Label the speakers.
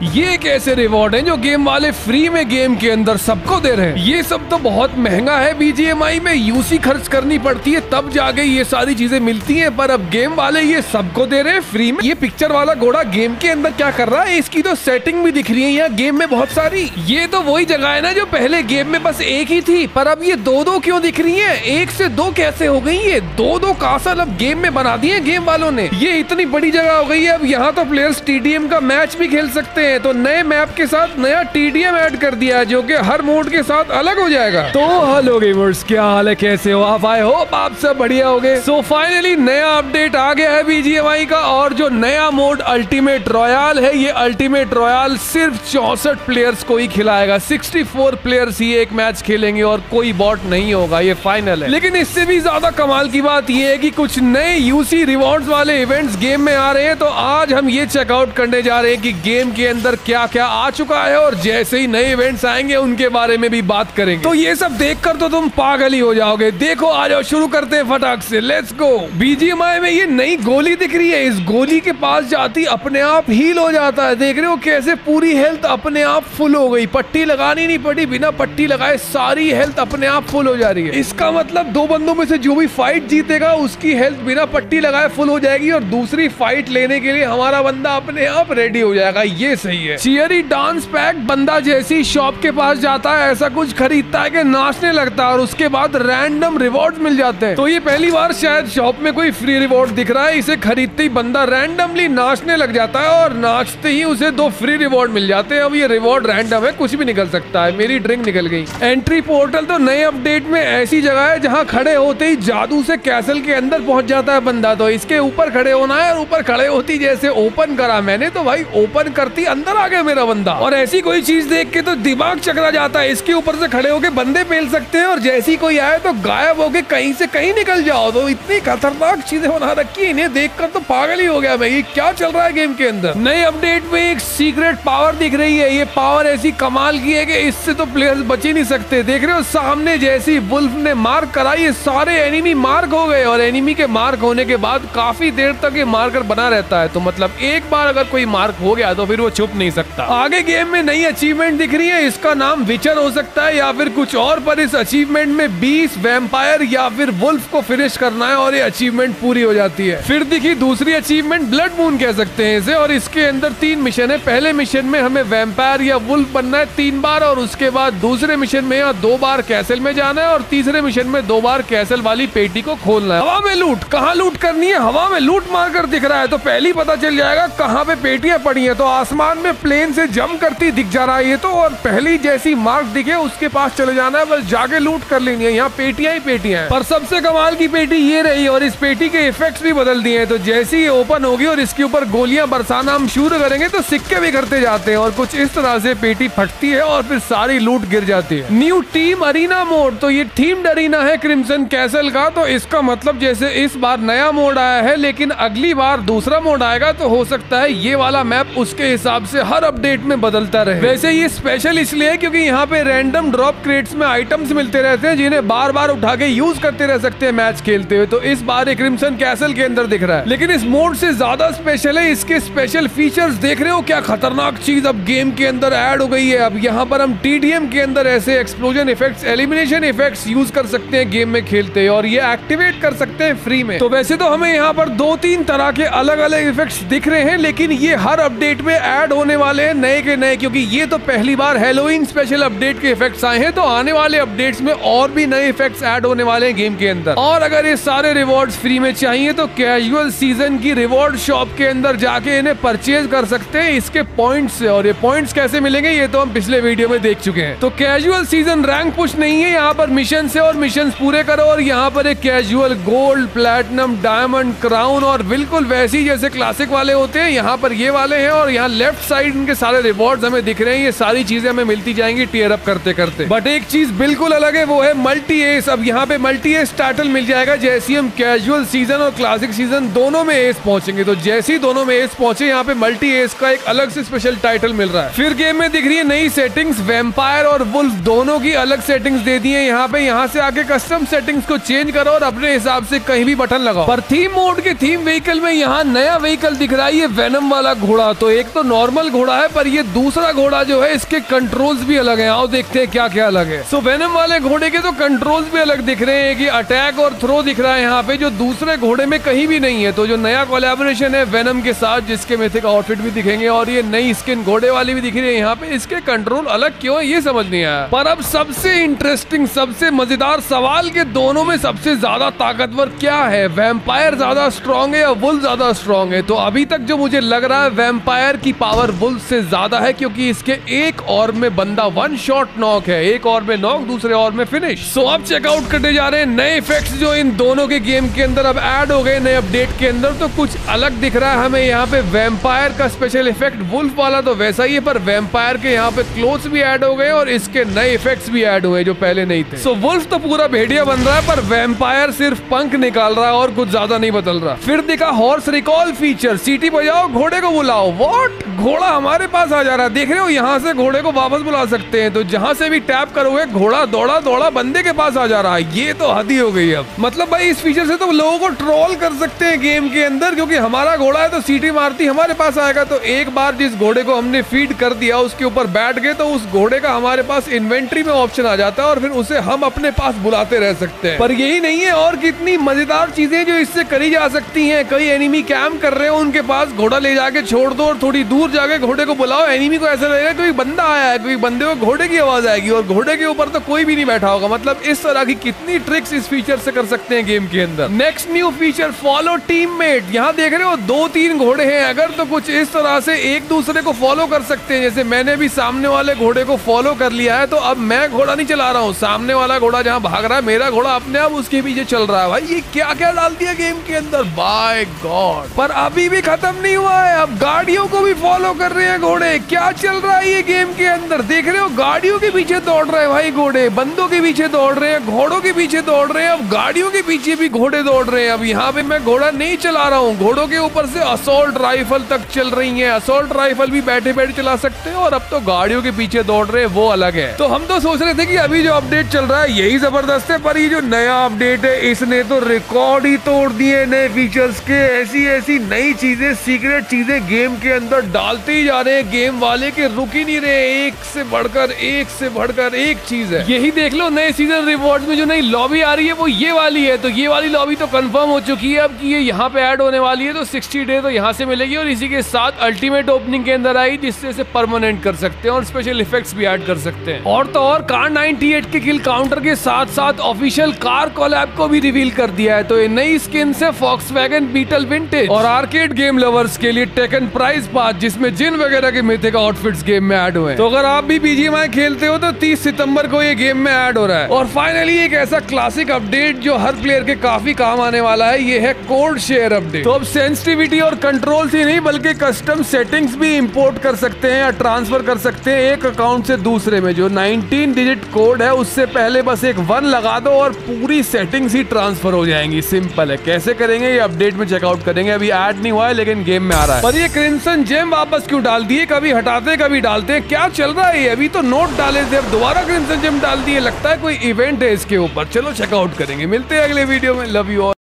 Speaker 1: ये एक ऐसे रिवॉर्ड है जो गेम वाले फ्री में गेम के अंदर सबको दे रहे हैं। ये सब तो बहुत महंगा है, बीजीएमआई में यूसी खर्च करनी पड़ती है तब जाके ये सारी चीजें मिलती हैं, पर अब गेम वाले ये सबको दे रहे हैं फ्री में। ये पिक्चर वाला घोड़ा गेम के अंदर क्या कर रहा है, इसकी तो सेटिंग भी दिख रही है यहाँ गेम में बहुत सारी। ये तो वही जगह है ना जो पहले गेम में बस एक ही थी, पर अब ये दो क्यों दिख रही है, एक से दो कैसे हो गई है, दो कासल अब गेम में बना दिए गेम वालों ने। ये इतनी बड़ी जगह हो गई है, अब यहाँ तो प्लेयर्स टीडीएम का मैच भी खेल सकते हैं। तो नए मैप के साथ नया टीडीएम ऐड कर दिया है जो कि हर मोड के साथ अलग हो जाएगा। तो हेलो गेमर्स, क्या हाल है, कैसे हो आप? आई होप आप सब बढ़िया होंगे। सो फाइनली नया अपडेट आ गया है बीजीएमआई का, और जो नया मोड अल्टीमेट रॉयल है, ये अल्टीमेट रॉयल सिर्फ 64 प्लेयर्स को ही खिलाएगा। 64 प्लेयर्स ही एक मैच खेलेंगे और कोई बॉट नहीं होगा, ये फाइनल है। लेकिन इससे भी ज्यादा कमाल की बात ये है कि कुछ नए यूसी रिवॉर्ड्स वाले इवेंट्स गेम में आ रहे हैं। तो आज हम ये चेकआउट करने जा रहे हैं कि गेम के अंदर क्या क्या आ चुका है, और जैसे ही नए इवेंट्स आएंगे उनके बारे में भी बात करेंगे। तो ये सब देखकर तो तुम पागल ही हो जाओगे। देखो आ जाओ, शुरू करते हैं फटाक से, लेट्स गो। बीजीएमआई में ये नई गोली दिख रही है, इस गोली के पास जाती अपने आप हील हो जाता है। देख रहे हो कैसे पूरी हेल्थ अपने आप फुल हो गई, पट्टी लगानी नहीं पड़ी, बिना पट्टी लगाए सारी हेल्थ अपने आप फुल हो जा रही है। इसका मतलब दो बंदों में से जो भी फाइट जीतेगा उसकी हेल्थ बिना पट्टी लगाए फुल हो जाएगी, और दूसरी फाइट लेने के लिए हमारा बंदा अपने आप रेडी हो जाएगा। ये सही है। चियरी डांस पैक, बंदा जैसी शॉप के पास जाता है ऐसा कुछ खरीदता है कि नाचने लगता है, और उसके बाद रैंडम रिवॉर्ड्स मिल जाते हैं। तो ये पहली बार शायद शॉप में कोई फ्री रिवॉर्ड दिख रहा है। इसे खरीदते ही बंदा रैंडमली नाचने लग जाता है, और नाचते ही उसे 2 फ्री रिवॉर्ड मिल जाते हैं। अब ये रिवॉर्ड रैंडम है, कुछ भी निकल सकता है। मेरी ड्रिंक निकल गई। एंट्री पोर्टल तो नए अपडेट में ऐसी जगह है जहाँ खड़े होते ही जादू से कैसल के अंदर पहुंच जाता है बंदा। तो इसके ऊपर खड़े होना है, और ऊपर खड़े होती जैसे ओपन करा मैंने, तो भाई ओपन करती अंदर आ गया मेरा बंदा। और ऐसी कोई चीज देख के तो दिमाग चकरा जाता है। इसके ऊपर से खड़े होके बंदे पेल सकते हैं, और जैसी कोई आए तो गायब होके कहीं से कहीं निकल जाओ। तो इतनी खतरनाक चीजें बना रखी है, इन्हें देखकर तो पागल ही हो गया मैं। ये क्या चल रहा है गेम के अंदर। नए अपडेट में एक सीक्रेट पावर दिख रही है। ये पावर ऐसी कमाल की है कि इससे तो प्लेयर्स बच ही नहीं सकते। देख रहे हो सामने जैसी वुल्फ ने मार्क करा, ये सारे एनिमी मार्क हो गए, और एनिमी के मार्क होने के बाद काफी देर तक ये मार्कर बना रहता है। तो मतलब एक बार अगर कोई मार्क हो गया तो फिर वो छुप नहीं सकता। आगे गेम में नई अचीवमेंट दिख रही है, इसका नाम विचर हो सकता है या फिर कुछ और, पर इस अचीवमेंट में 20 वैम्पायर या फिर वुल्फ को फिनिश करना है और ये अचीवमेंट पूरी हो जाती है। फिर दिखी दूसरी अचीवमेंट, ब्लड मून कह सकते हैं इसे, और इसके अंदर 3 मिशन है। पहले मिशन में हमें वैम्पायर या वुल्फ बनना है 3 बार, और उसके बाद दूसरे मिशन में यहाँ 2 बार कैसल में जाना है, और तीसरे मिशन में 2 बार कैसल वाली पेटी को खोलना है। हवा में लूट, कहाँ लूट करनी है, हवा में लूट मारकर दिख रहा है तो पहली पता चल जाएगा कहाँ पे पेटियां पड़ी है। तो आसमान में प्लेन से जंप करती दिख जा रहा है ये तो, और पहली जैसी मार्क दिखे उसके पास चले जाना है, बस जाके लूट कर लेनी है। यहाँ पेटियां ही पेटियां हैं, पर सबसे कमाल की पेटी ये रही, और इस पेटी के इफेक्ट्स भी बदल दिए हैं। तो जैसे ही ओपन होगी और इसके ऊपर गोलियां बरसाना हम शुरू करेंगे तो सिक्के भी करते जाते हैं, और कुछ इस तरह से पेटी फटती है और फिर सारी लूट गिर जाती है। न्यू टीम अरीना मोड, तो ये थीम्ड अरीना है क्रिम्सन कैसल का। तो इसका मतलब जैसे इस बार नया मोड आया है, लेकिन अगली बार दूसरा मोड आएगा, तो हो सकता है ये वाला मैप उसके हिसाब से हर अपडेट में बदलता रहे। वैसे ये स्पेशल इसलिए है क्योंकि यहाँ पे रैंडम ड्रॉप क्रेट्स में आइटम्स मिलते रहते हैं जिन्हें बार बार उठा के यूज करते रह सकते हैं मैच खेलते हुए। तो इस बार एक क्रिम्सन कैसल के अंदर दिख रहा है, लेकिन इस मोड से ज्यादा स्पेशल है इसके स्पेशल फीचर्स। देख रहे हो क्या खतरनाक चीज अब गेम के अंदर ऐड हो गई है। अब यहाँ पर हम टीडीएम के अंदर ऐसे explosion effects, elimination effects use कर सकते हैं गेम में खेलते, और ये एक्टिवेट कर सकते हैं फ्री में। तो वैसे तो हमें यहाँ पर 2-3 तरह के अलग अलग इफेक्ट्स दिख रहे हैं, लेकिन ये हर अपडेट में ऐड होने वाले हैं नए के नए, क्योंकि ये तो पहली बार हैलोवीन स्पेशल अपडेट के इफेक्ट्स आए हैं। तो आने वाले अपडेट्स में और भी नए इफेक्ट्स ऐड होने वाले हैं गेम के अंदर। और अगर ये सारे रिवॉर्ड्स फ्री में चाहिए तो कैजुअल सीजन की रिवॉर्ड शॉप के अंदर जाके इन्हें परचेज कर सकते हैं इसके पॉइंट्स से। और ये पॉइंट्स कैसे मिलेंगे ये तो हम पिछले वीडियो में देख चुके हैं। तो कैजुअल सीजन रैंक पुश नहीं है, यहाँ पर मिशन से और मिशन पूरे करो, और यहाँ पर एक casual gold, platinum, diamond, crown, और बिल्कुल वैसी जैसे क्लासिक वाले होते हैं यहाँ पर ये वाले हैं। और यहाँ लेफ्ट साइड इनके सारे रिवॉर्ड्स हमें दिख रहे हैं। ये सारी चीजें हमें मिलती जाएंगी टीयर अप करते करते। बट एक चीज बिल्कुल अलग है, वो है मल्टी एस। अब यहाँ पे मल्टी एस टाइटल मिल जाएगा जैसे हम कैजुअल सीजन और क्लासिक सीजन दोनों में एस पहुंचेंगे। तो जैसे ही दोनों में एस पहुंचे यहाँ पे मल्टी एस का एक अलग से स्पेशल टाइटल मिल रहा है। फिर गेम में दिख रही है नई सेटिंग्स, वैम्पायर और वुल्फ दोनों की अलग सेटिंग्स दे दी है यहाँ पे। यहाँ से आके कस्टम सेटिंग्स को चेंज करो और अपने हिसाब से कहीं भी बटन लगाओ। पर थीम मोड के थीम व्हीकल में यहाँ नया व्हीकल दिख रहा है, ये वेनम वाला घोड़ा। तो एक तो नॉर्मल नॉर्मल घोड़ा है, पर ये दूसरा घोड़ा जो है इसके कंट्रोल्स भी अलग है। आओ देखते हैं क्या क्या अलग है। सो वेनम वाले घोड़े के तो कंट्रोल्स भी अलग दिख रहे हैं कि अटैक और थ्रो दिख रहा है यहाँ पे, जो दूसरे घोड़े में कहीं भी नहीं है। तो जो नया कोलैबोरेशन है वेनम के साथ, जिसके मिथिक आउटफिट भी दिखेंगे और ये नई स्किन घोड़े वाली भी दिख रही है यहाँ पे, इसके कंट्रोल अलग क्यों है ये समझ नहीं आया। पर अब सबसे इंटरेस्टिंग, सबसे मजेदार सवाल के दोनों में सबसे ज्यादा ताकतवर क्या है? वैम्पायर ज्यादा स्ट्रॉन्ग है या वुल्फ ज्यादा स्ट्रॉन्ग है? तो अभी तक जो मुझे लग रहा है वैम्पायर की पावर वुल्फ से ज्यादा है, क्योंकि इसके एक और में बंदा वन शॉट नॉक है, एक और में नॉक, दूसरे और में फिनिश। सो अब चेकआउट करने जा रहे हैं नए इफेक्ट्स जो इन दोनों के गेम के अंदर अब ऐड हो गए नए अपडेट के अंदर। तो कुछ अलग दिख रहा है हमें यहाँ पे। वैम्पायर का स्पेशल इफेक्ट, वुल्फ वाला तो वैसा ही है, पर वैम्पायर के यहाँ पे क्लोथ्स भी ऐड हो गए और इसके नए इफेक्ट्स भी ऐड हुए जो पहले नहीं थे। सो वुल्फ तो पूरा भेड़िया बन रहा है, पर वैम्पायर सिर्फ पंख निकाल रहा है और कुछ ज्यादा नहीं बदल रहा। फिर दिखा हॉर्स रिकॉल फीचर, सीटी बजाओ घोड़े को बुलाओ। व्हाट? घोड़ा हमारे पास आ जा रहा है, देख रहे हो? यहाँ से घोड़े को वापस बुला सकते हैं, तो जहाँ से भी टैप करोगे घोड़ा दौड़ा दौड़ा बंदे के पास आ जा रहा है। ये तो हद ही हो गई अब। मतलब भाई इस फीचर से तो लोगों को ट्रोल कर सकते हैं गेम के अंदर, क्योंकि हमारा घोड़ा है तो सीटी मारती हमारे पास आएगा। तो एक बार जिस घोड़े को हमने फीड कर दिया उसके ऊपर बैठ गए तो उस घोड़े का हमारे पास इन्वेंट्री में ऑप्शन आ जाता है और फिर उसे हम अपने पास बुलाते रह सकते हैं। पर यही नहीं है, और कितनी मजेदार चीजें जो इससे करी जा सकती हैं। कई एनिमी कैंप कर रहे हो उनके पास, घोड़ा ले जाके छोड़ दो और थोड़ी दूर जाके घोड़े को बुलाओ। एनिमी को ऐसा लगेगा कोई बंदा आया है, कोई बंदे को घोड़े की आवाज आएगी और घोड़े के ऊपर तो कोई भी नहीं बैठा होगा। मतलब इस तरह की कितनी ट्रिक्स इस फीचर से कर सकते हैं गेम के अंदर। Next new feature, follow teammate. यहाँ देख रहे हो 2-3 घोड़े हैं, अगर तो कुछ इस तरह से एक दूसरे को फॉलो कर सकते हैं। जैसे मैंने भी सामने वाले घोड़े को फॉलो कर लिया है, तो अब मैं घोड़ा नहीं चला रहा हूँ, सामने वाला घोड़ा जहाँ भाग रहा है मेरा घोड़ा अपने आप उसके पीछे चल रहा है। भाई ये क्या क्या डाल दिया गेम के अंदर, बाय गॉड। पर अभी भी खत्म नहीं हुआ है, अब गाड़ियों को भी फॉलो कर रहे हैं घोड़े। क्या चल रहा है ये गेम के अंदर, देख रहे हो? गाड़ियों के पीछे दौड़ रहे हैं भाई घोड़े, बंदों के पीछे दौड़ रहे हैं, घोड़ों के पीछे दौड़ रहे हैं, अब गाड़ियों के पीछे भी घोड़े दौड़ रहे हैं। अब यहाँ पे मैं घोड़ा नहीं चला रहा हूँ, घोड़ों के ऊपर से असॉल्ट राइफल तक चल रही है। असॉल्ट राइफल भी बैठे बैठे चला सकते हैं, और अब तो गाड़ियों के पीछे दौड़ रहे हैं, वो अलग है। तो हम तो सोच रहे थे कि अभी जो अपडेट चल रहा है यही जबरदस्त है, पर ये जो नया अपडेट है इसने तो रिकॉर्ड ही तोड़ दिए नए फीचर्स के। ऐसी ऐसी नई चीजें, सीक्रेट चीजें गेम के अंदर डालते ही जा रहे हैं, गेम वाले के रुक ही नहीं रहे, एक से बढ़कर एक चीज है। यही देख लो नए सीजन रिवॉर्ड्स में जो नई लॉबी आ रही है वो ये वाली है। तो ये वाली लॉबी तो कंफर्म हो चुकी है अब कि ये यहाँ पे ऐड होने वाली है, तो 60 डे तो यहाँ से मिलेगी और इसी के साथ अल्टीमेट ओपनिंग के अंदर आई, जिससे इसे परमानेंट कर सकते हैं और स्पेशल इफेक्ट्स भी ऐड कर सकते हैं। और तो और कार 98 के किल काउंटर के साथ साथ ऑफिशियल कार कोलैब को भी रिवील कर दिया है। तो ये नई स्किन से फॉक्सवैगन बीटल विंटेज और आर्केड गेम लवर्स के लिए टेकन प्राइज पास, जिसमें जिन वगैरह के मिथिक आउटफिट्स गेम में ऐड हुए। तो अगर आप भी बीजीएमआई खेलते हो तो 30 सितंबर को ये गेम में ऐड हो रहा है। और फाइनली एक ऐसा क्लासिक अपडेट जो हर प्लेयर के काफी काम आने वाला है, ये है कोड शेयर अपडेट। तो अब सेंसिटिविटी और कंट्रोल ही नहीं बल्कि कस्टम सेटिंग्स भी इंपोर्ट कर सकते हैं या ट्रांसफर कर सकते हैं एक अकाउंट से दूसरे में। जो 19 डिजिट कोड है उससे पहले बस एक 1 लगा दो और पूरी सेटिंग्स ही ट्रांसफर हो जाएंगी। सिंपल है, कैसे करेंगे ये अपडेट में चेकआउट करेंगे। अभी ऐड नहीं हुआ है लेकिन गेम में आ रहा है। पर ये क्रिम्सन जेम वापस क्यों डाल दिए, कभी हटाते कभी डालते, क्या चल रहा है ये? अभी तो नोट डाले थे, अब दोबारा क्रिम्सन जेम डाल दिए, लगता है कोई इवेंट है इसके ऊपर। चलो चेकआउट करेंगे, मिलते हैं अगले वीडियो में। Love you all.